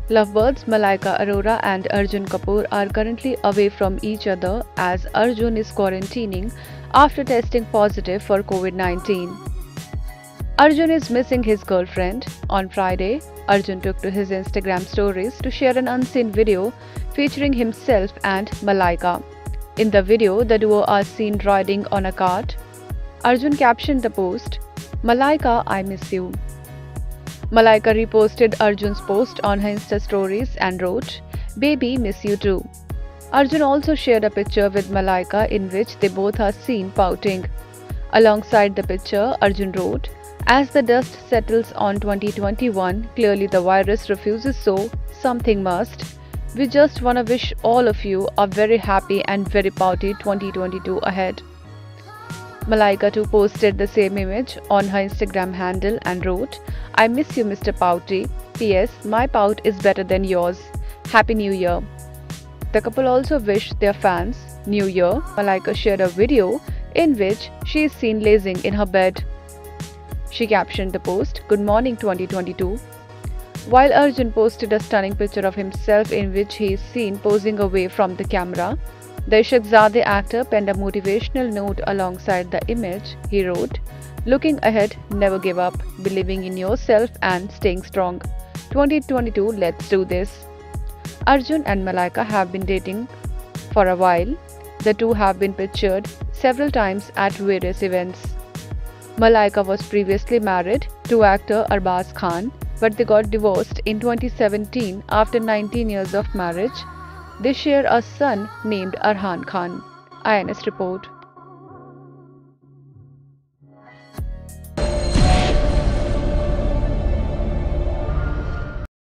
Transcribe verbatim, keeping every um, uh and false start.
Lovebirds Malaika Arora and Arjun Kapoor are currently away from each other as Arjun is quarantining after testing positive for COVID nineteen. Arjun is missing his girlfriend. On Friday, Arjun took to his Instagram stories to share an unseen video featuring himself and Malaika. In the video, the duo are seen riding on a cart. Arjun captioned the post, "Malaika, I miss you." Malaika reposted Arjun's post on her Insta stories and wrote, "Baby, miss you too." Arjun also shared a picture with Malaika in which they both are seen pouting. Alongside the picture, Arjun wrote, "As the dust settles on twenty twenty-one, clearly the virus refuses, so something must. We just wanna wish all of you a very happy and very pouty twenty twenty-two ahead." Malaika too posted the same image on her Instagram handle and wrote, "I miss you, Mister Pouty. P S. My pout is better than yours. Happy New Year." The couple also wished their fans New Year. Malaika shared a video in which she is seen lazing in her bed. She captioned the post, "Good morning twenty twenty-two." While Arjun posted a stunning picture of himself in which he is seen posing away from the camera, the Ishaqzaade actor penned a motivational note alongside the image. He wrote, "Looking ahead, never give up, believing in yourself and staying strong. twenty twenty-two, let's do this." Arjun and Malaika have been dating for a while. The two have been pictured several times at various events. Malaika was previously married to actor Arbaz Khan, but they got divorced in twenty seventeen after nineteen years of marriage. They share a son named Arhan Khan. I N S report.